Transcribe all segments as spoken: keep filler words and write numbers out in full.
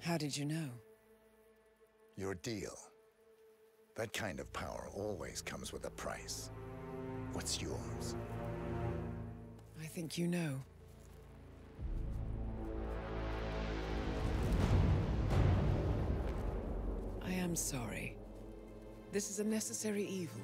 How did you know? Your deal. That kind of power always comes with a price. What's yours? I think you know. I am sorry. This is a necessary evil.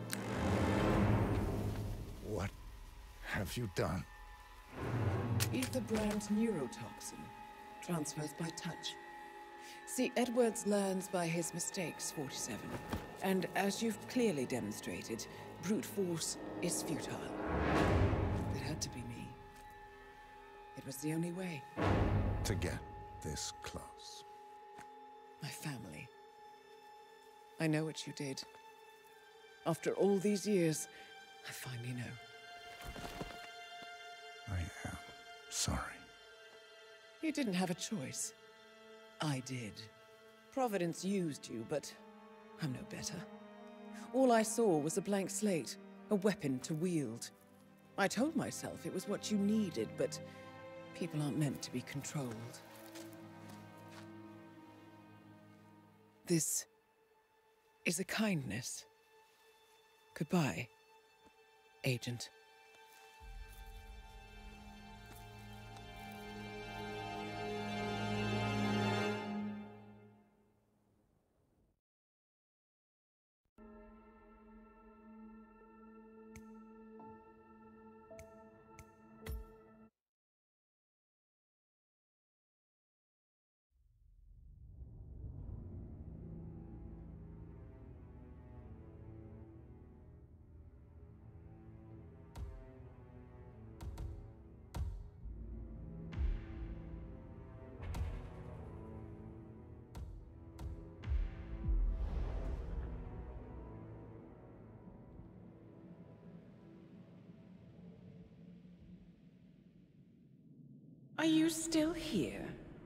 What have you done? Ether brand neurotoxin. Transfers by touch. See, Edwards learns by his mistakes, forty-seven. And as you've clearly demonstrated, brute force is futile. It had to be me. It was the only way. To get this close. My family. I know what you did. After all these years, I finally know. I am sorry. You didn't have a choice. I did. Providence used you, but I'm no better. All I saw was a blank slate, a weapon to wield. I told myself it was what you needed, but people aren't meant to be controlled. This is a kindness. Goodbye, Agent. Are you still here?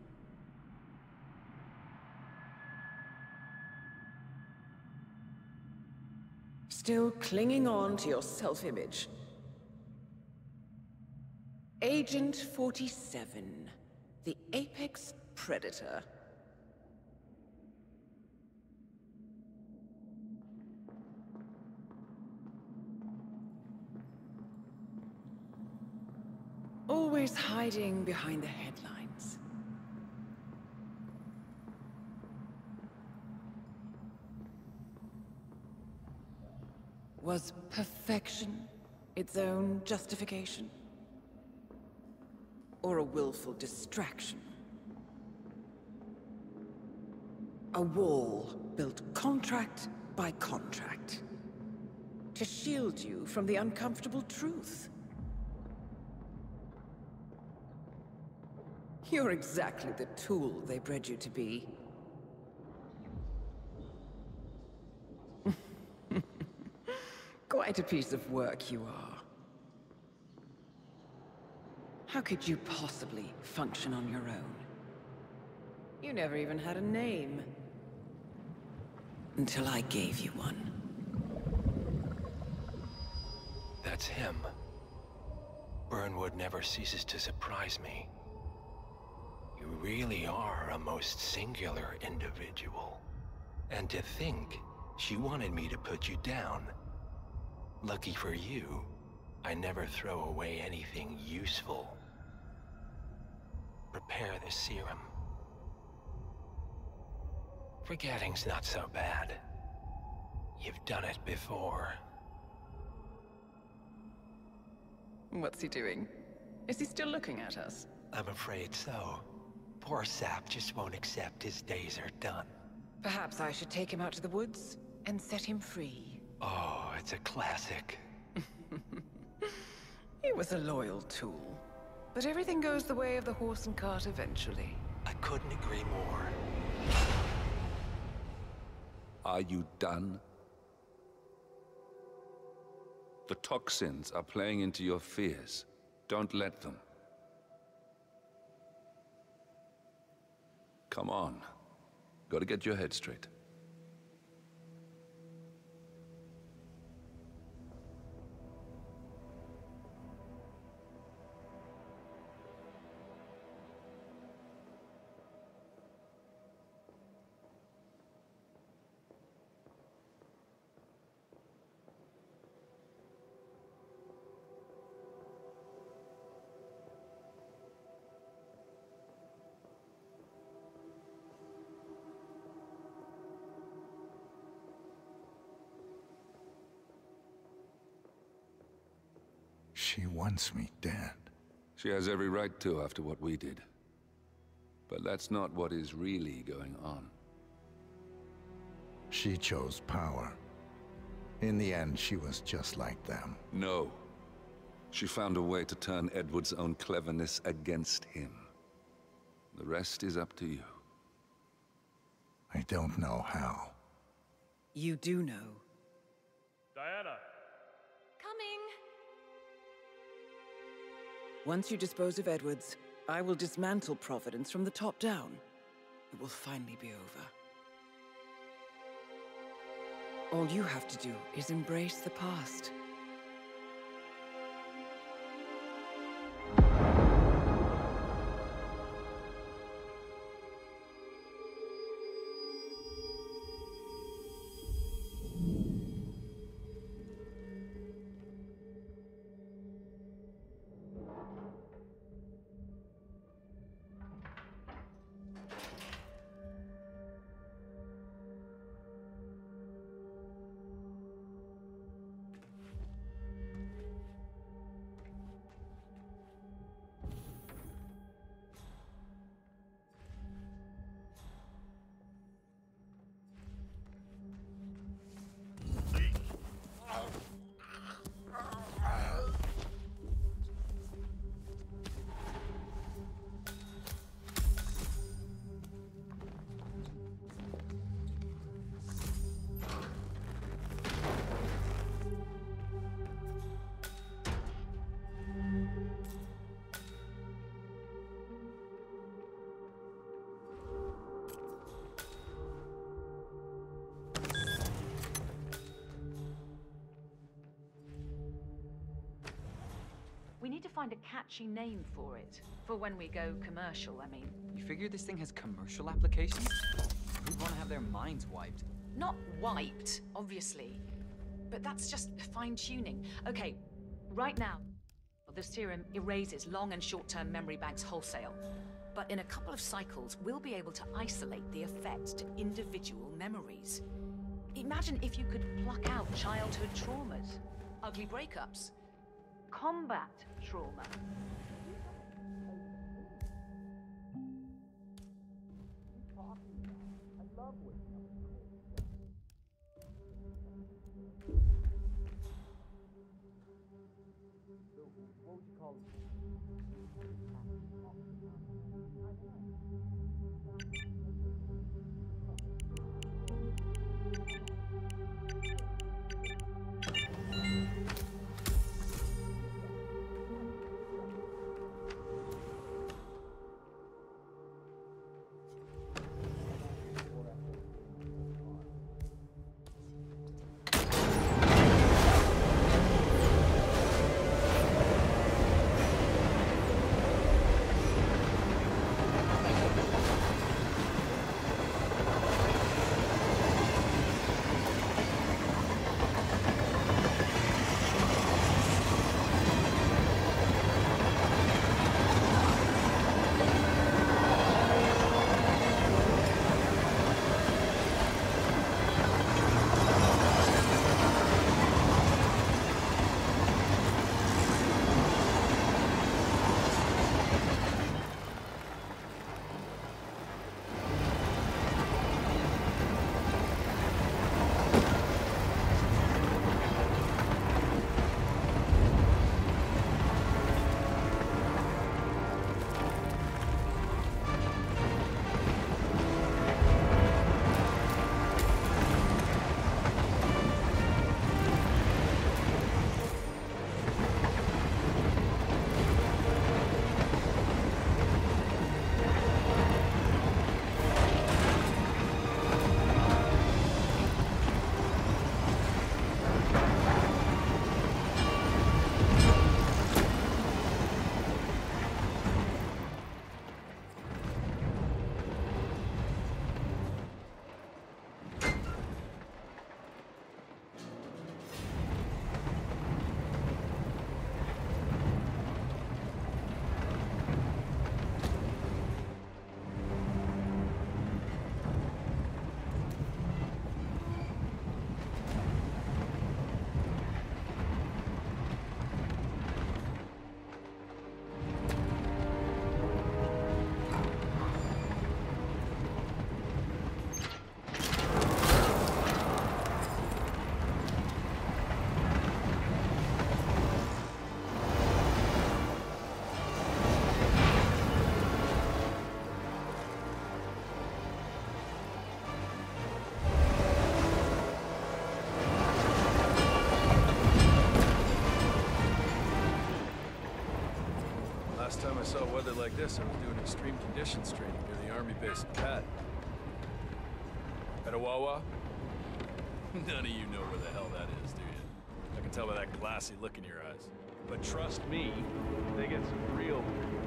Still clinging on to your self-image? Agent forty-seven, the apex predator. Always hiding behind the headlines. Was perfection its own justification? Or a willful distraction? A wall built contract by contract to shield you from the uncomfortable truth. You're exactly the tool they bred you to be. Quite a piece of work you are. How could you possibly function on your own? You never even had a name. Until I gave you one. That's him. Burnwood never ceases to surprise me. You really are a most singular individual. And to think, she wanted me to put you down. Lucky for you, I never throw away anything useful. Prepare the serum. Forgetting's not so bad. You've done it before. What's he doing? Is he still looking at us? I'm afraid so. Poor sap just won't accept his days are done. Perhaps I should take him out to the woods and set him free. Oh, it's a classic. He was a loyal tool. But everything goes the way of the horse and cart eventually. I couldn't agree more. Are you done? The toxins are playing into your fears. Don't let them. Come on. Gotta get your head straight. wants me dead. She has every right to after what we did. But that's not what is really going on. She chose power. In the end, she was just like them. No. She found a way to turn Edward's own cleverness against him. The rest is up to you. I don't know how. You do know. Diana! Coming! Once you dispose of Edwards, I will dismantle Providence from the top down. It will finally be over. All you have to do is embrace the past. We need to find a catchy name for it. For when we go commercial, I mean. You figure this thing has commercial applications? Who'd want to have their minds wiped? Not wiped, obviously. But that's just fine-tuning. Okay, right now, the serum erases long and short-term memory banks wholesale. But in a couple of cycles, we'll be able to isolate the effects to individual memories. Imagine if you could pluck out childhood traumas, ugly breakups, combat trauma. time I saw weather like this, I was doing extreme conditions training near the army base in Pat. At a Wawa? None of you know where the hell that is, do you? I can tell by that glassy look in your eyes. But trust me, they get some real...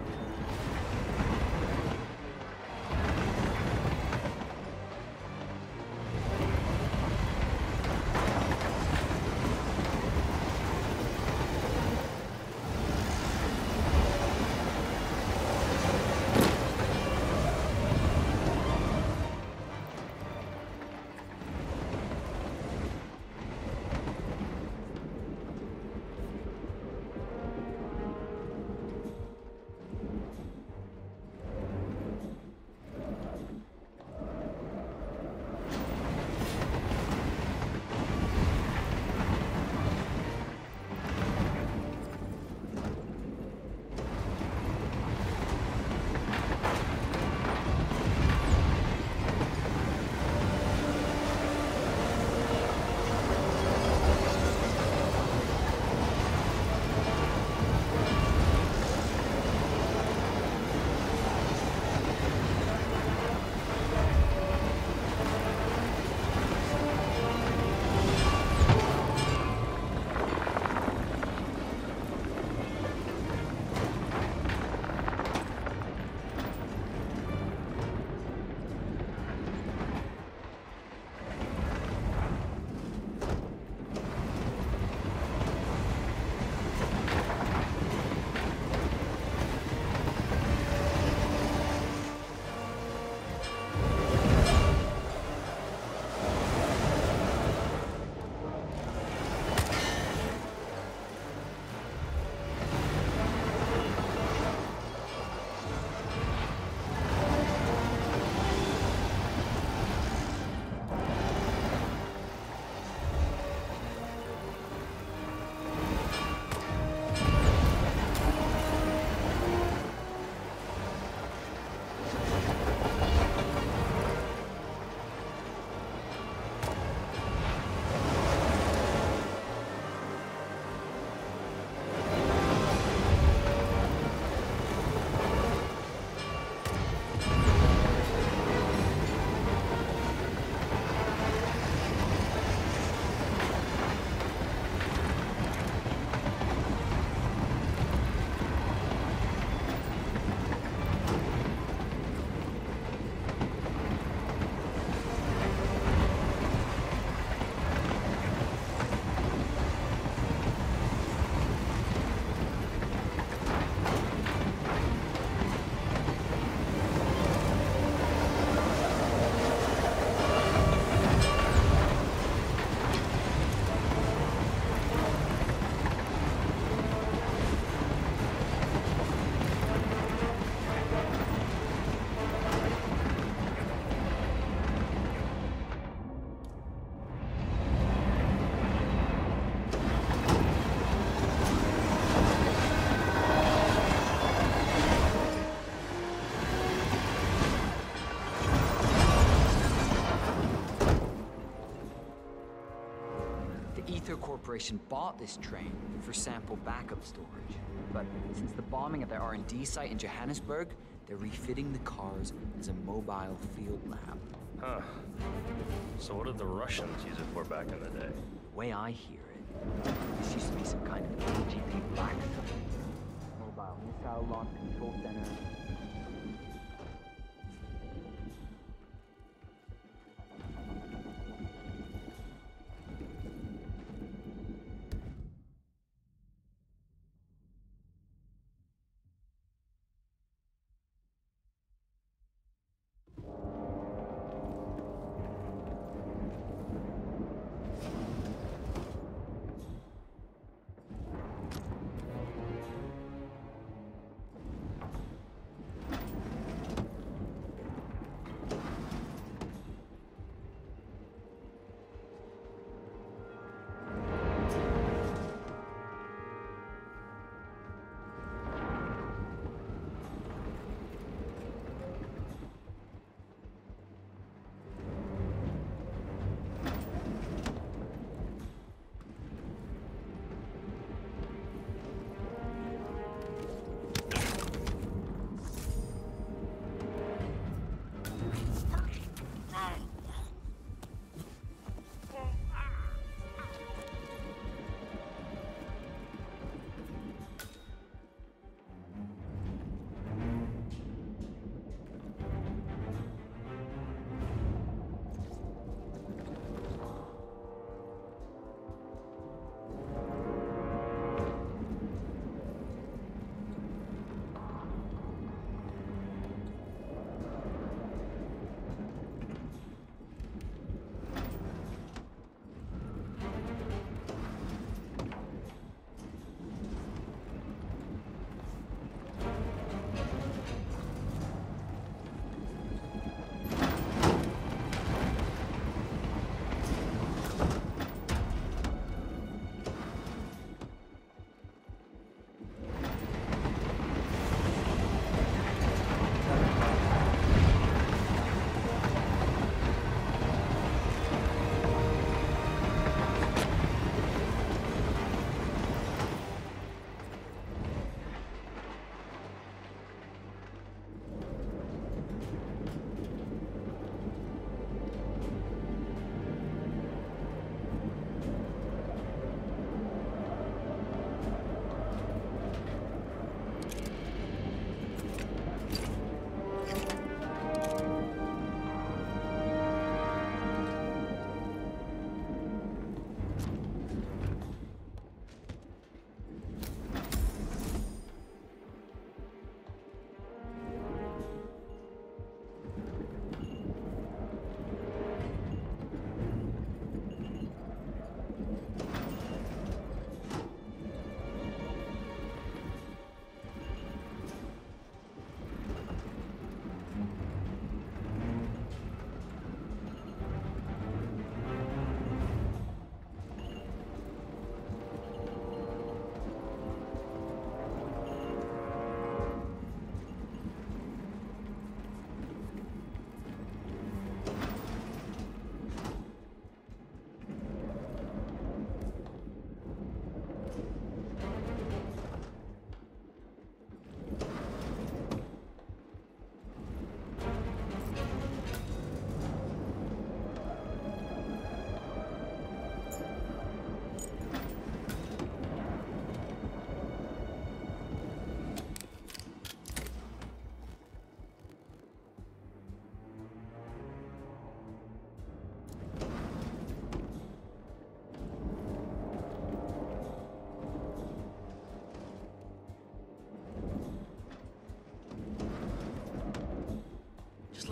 Aether Corporation bought this train for sample backup storage. But since the bombing at their R and D site in Johannesburg, they're refitting the cars as a mobile field lab. Huh. So what did the Russians use it for back in the day? The way I hear it, this used to be some kind of K G B black site. Mobile missile launch control center.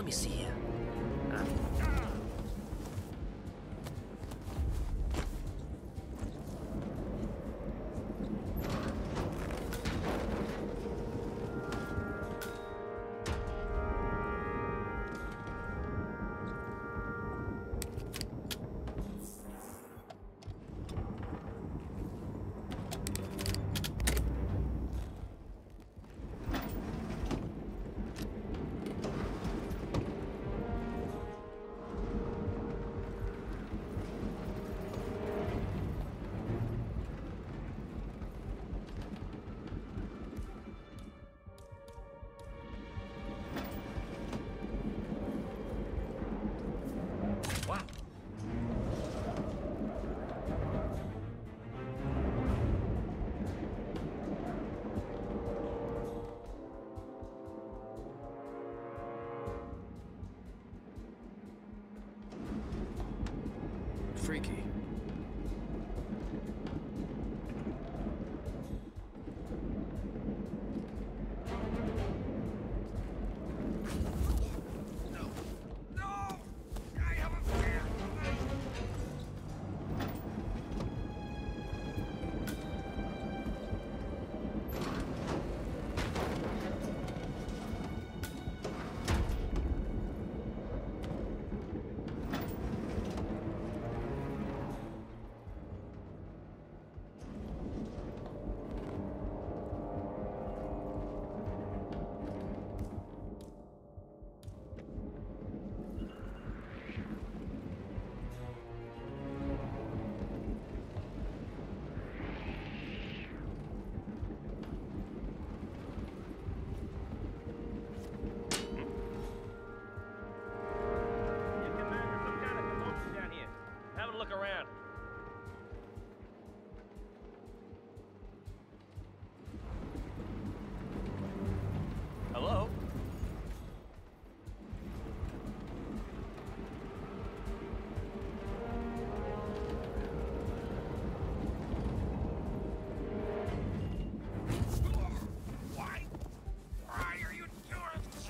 let me see here. Uh, wow. Freaky. Look around. Hello? Why? Why are you doing this?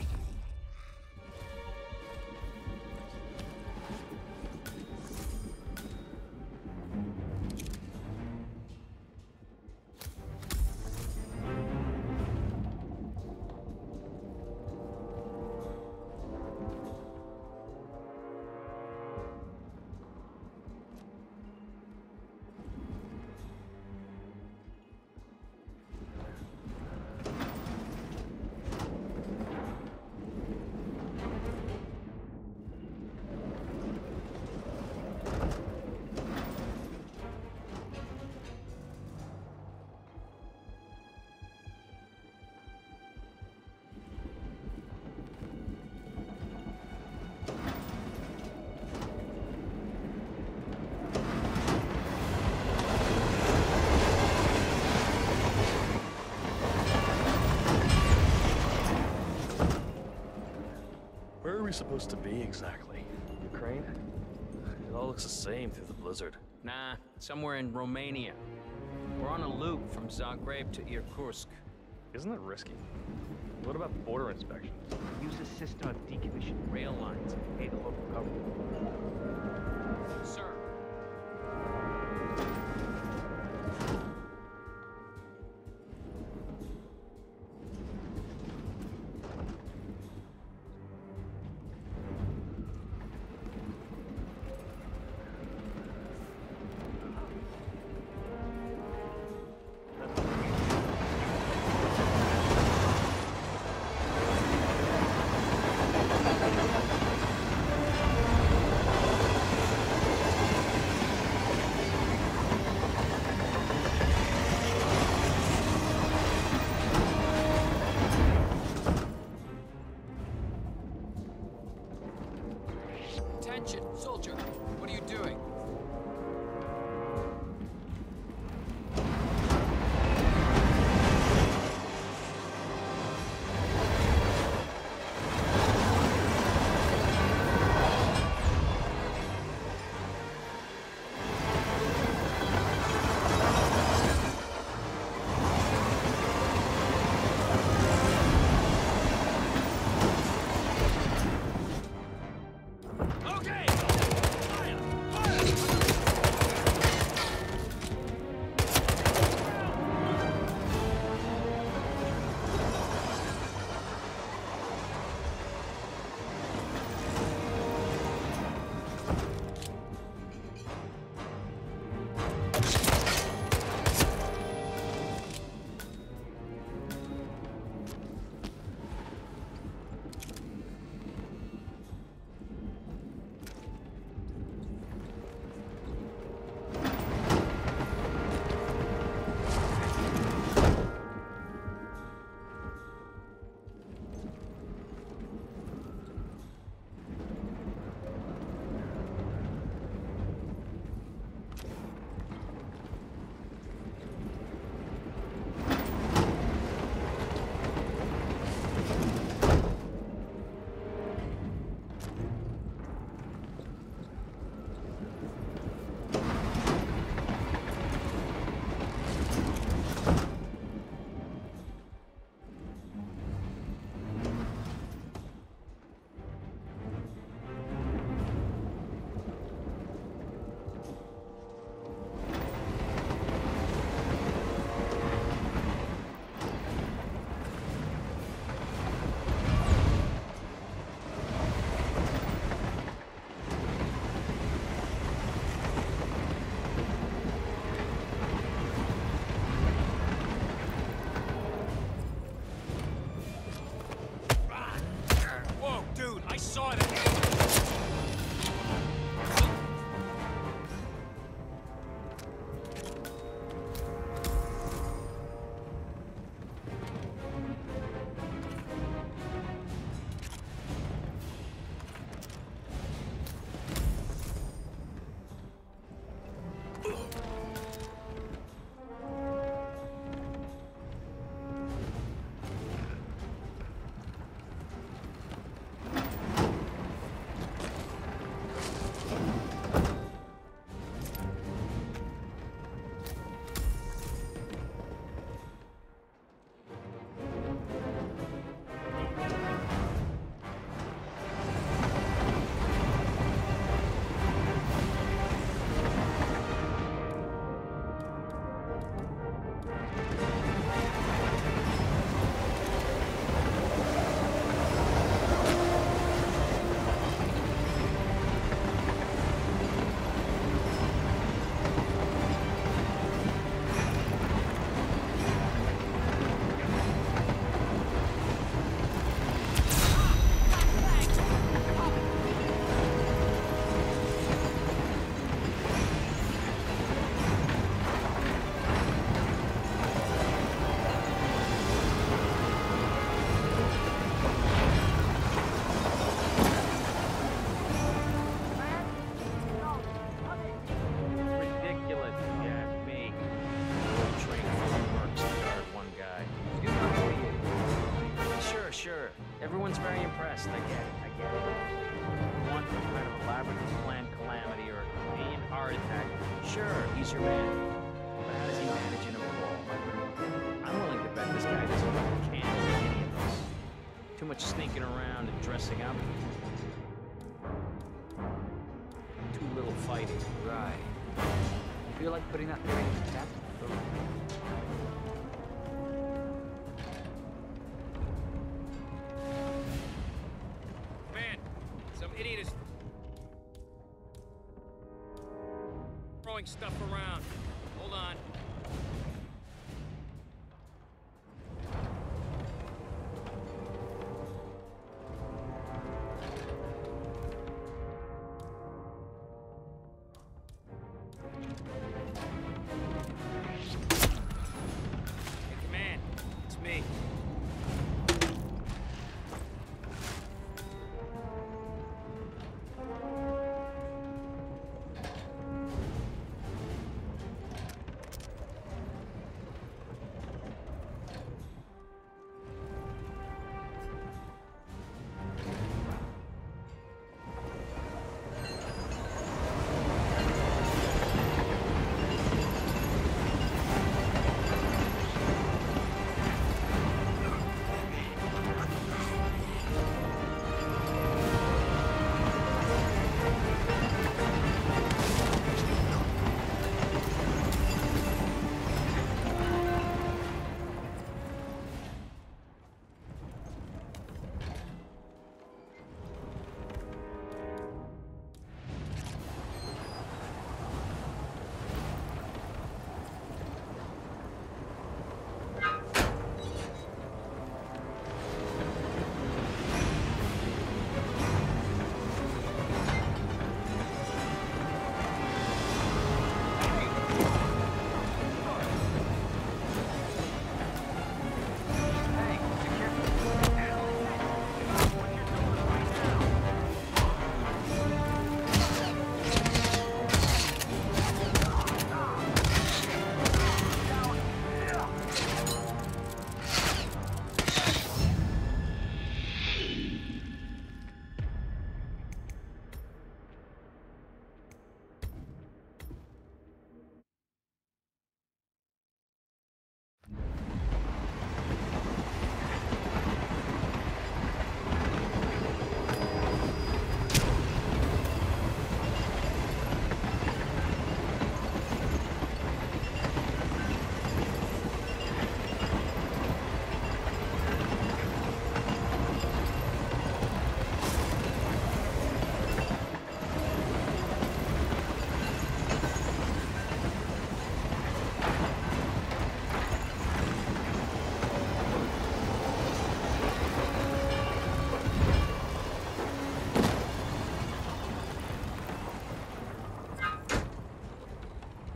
Where are we supposed to be exactly? Ukraine? It all looks the same through the blizzard. Nah, somewhere in Romania. We're on a loop from Zagreb to Irkutsk. Isn't that risky? What about border inspections? Use a system of decommissioned Rail lines. pay the local government. Sir. Attention, soldier. What are you doing? Everyone's very impressed. I get it. I get it. One kind of elaborately planned calamity or a convenient heart attack. Sure, he's your man. But how does he manage in a brawl? I'm willing to bet this guy doesn't know the can of any of this. Too much sneaking around and dressing up. Too little fighting. Right. Feel like putting that theory in the tap? Man, some idiot is throwing stuff around. Hold on.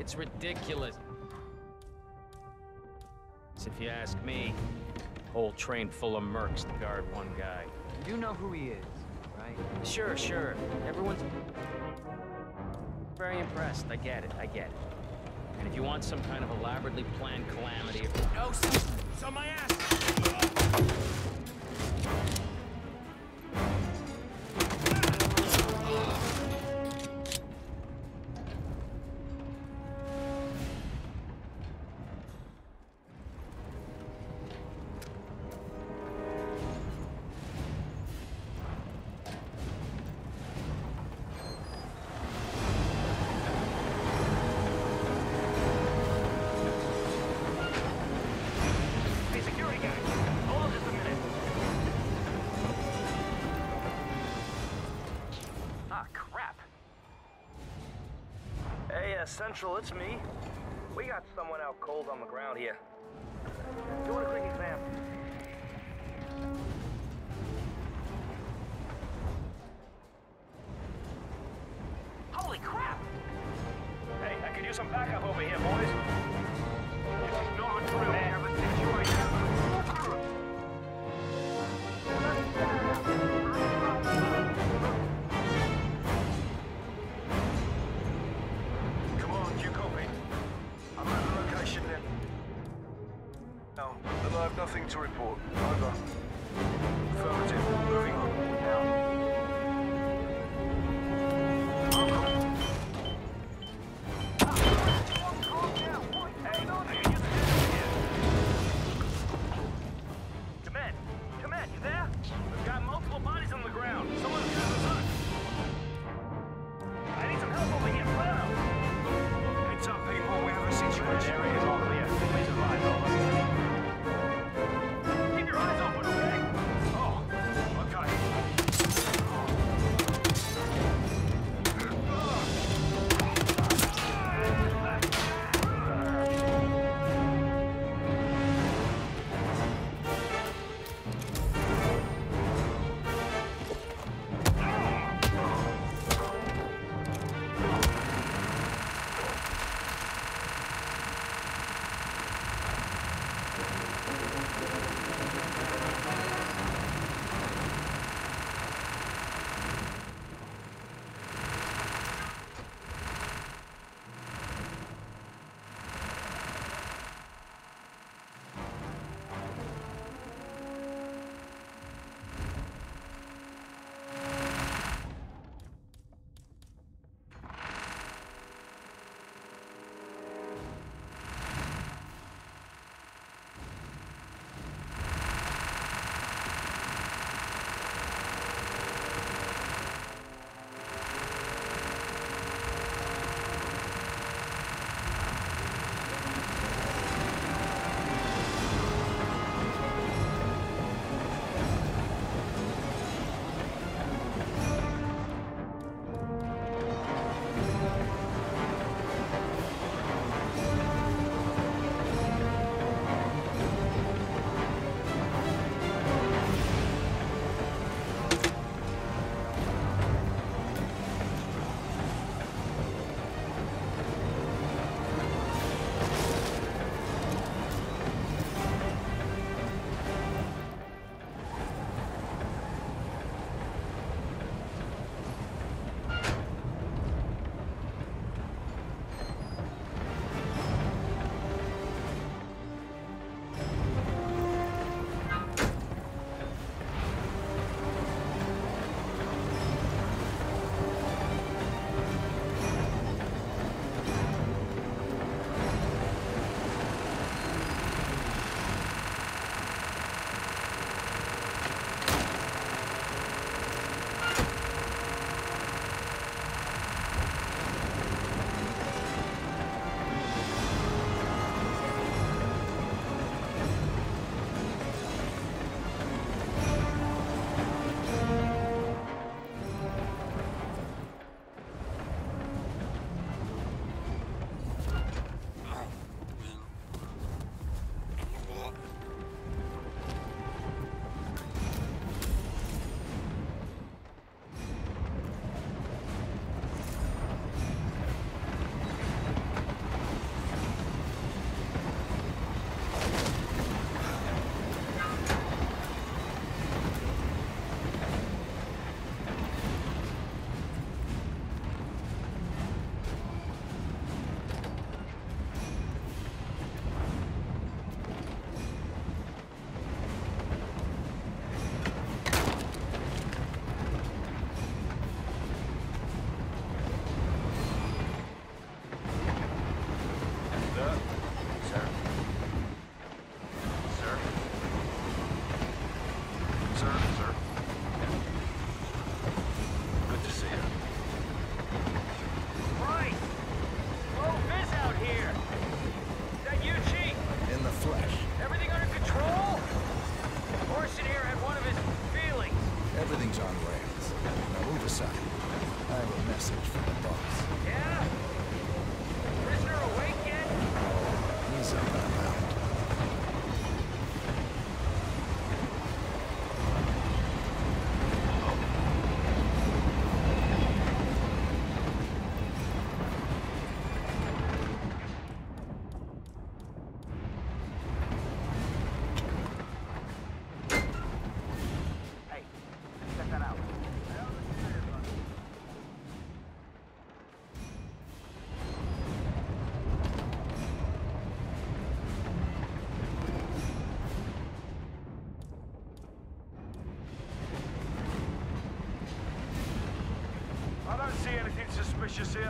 It's ridiculous. If you ask me, whole train full of mercs to guard one guy. You do know who he is, right? Sure, sure. Everyone's very impressed. I get it, I get it. And if you want some kind of elaborately planned calamity... No, son! It's on my ass! Central, it's me. We got someone out cold on the ground here. Doing a quick exam. Holy crap! Hey, I could use some backup over here, boys. This is not a drill. I have a situation. Nothing to report. Over. Affirmative. Moving on. Command! Command, you there? We've got multiple bodies on the ground. Someone's got us up. I need some help over here. Clear. Heads up, people. We have a situation. Area is all clear. Please advise. Over. Keep your eyes open.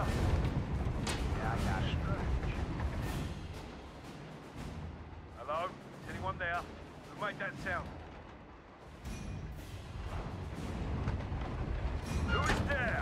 Yeah, I got it. Hello? Is anyone there? Who made that sound? Who is there?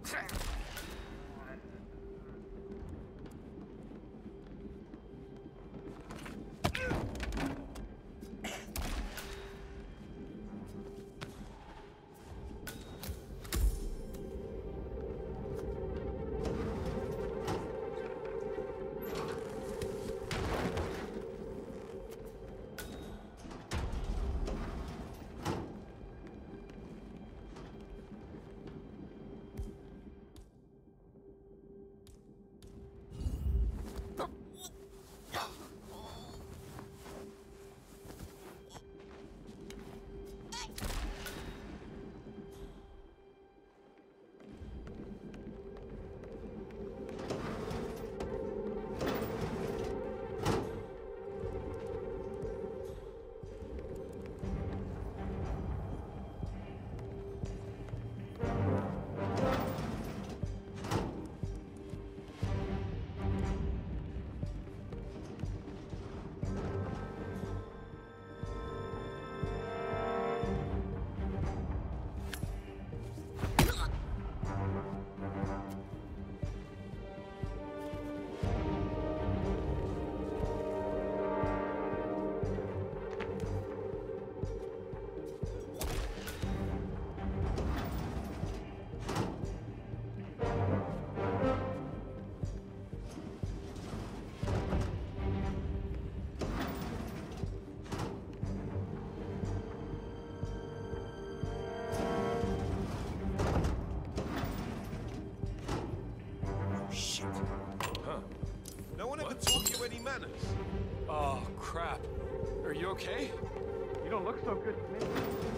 Oh, crap. Are you okay? You don't look so good to me.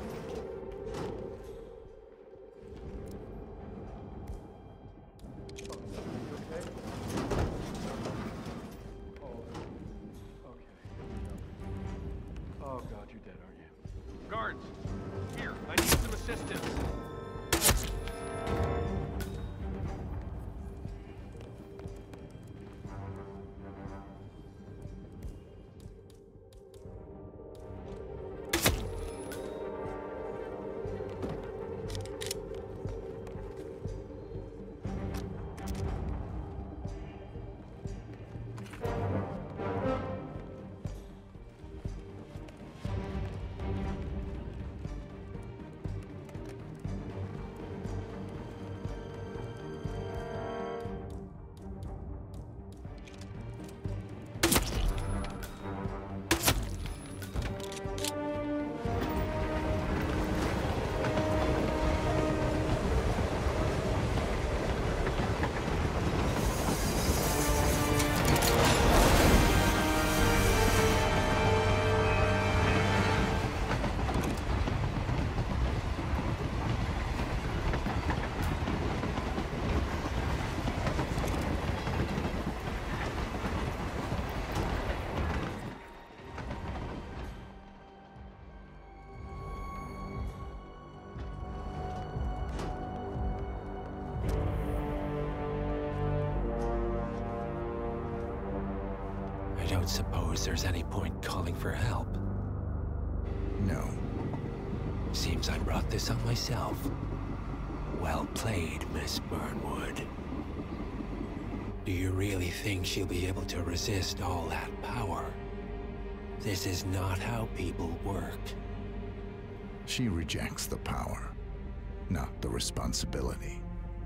Oh god, you're dead, aren't you? Guards! Here, I need some assistance. I don't suppose there's any point calling for help. No. Seems I brought this on myself. Well played, Miss Burnwood. Do you really think she'll be able to resist all that power? This is not how people work. She rejects the power, not the responsibility.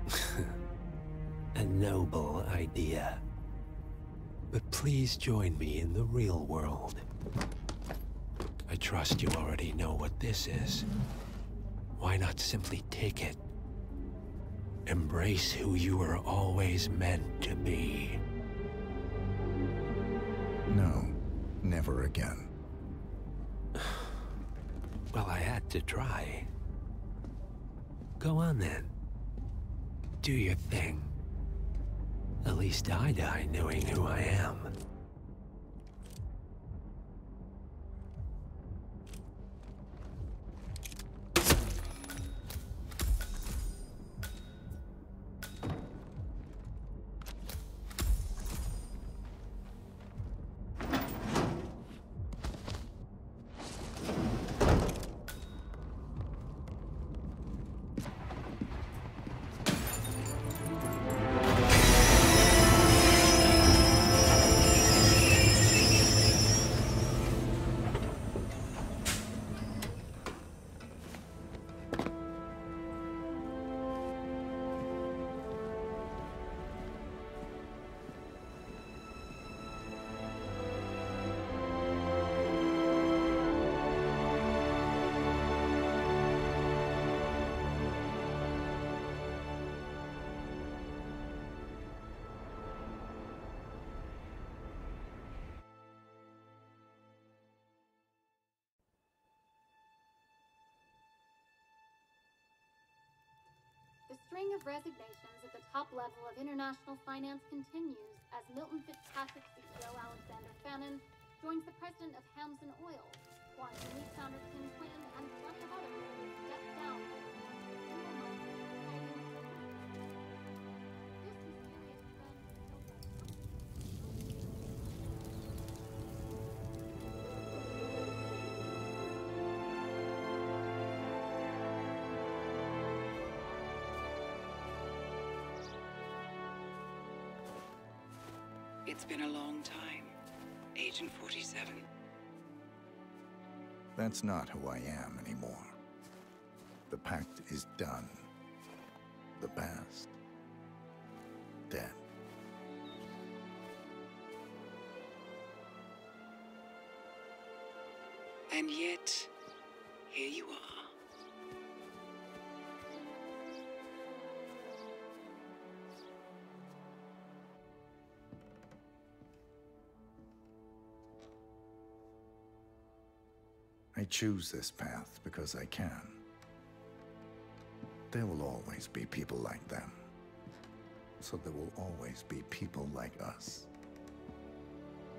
A noble idea. But please join me in the real world. I trust you already know what this is. Why not simply take it? Embrace who you were always meant to be. No, never again. Well, I had to try. Go on then. Do your thing. At least I die knowing who I am. string of resignations at the top level of international finance continues as Milton Fitzpatrick C E O Alexander Fannin joins the president of Hamson Oil, Quantum Leap founder Tim Quinn, and plenty of others who step down. It's been a long time, Agent forty-seven. That's not who I am anymore. The pact is done. The past, dead. And yet, here you are. I choose this path because I can. There will always be people like them. So there will always be people like us.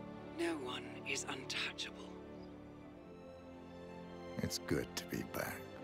No one is untouchable. It's good to be back.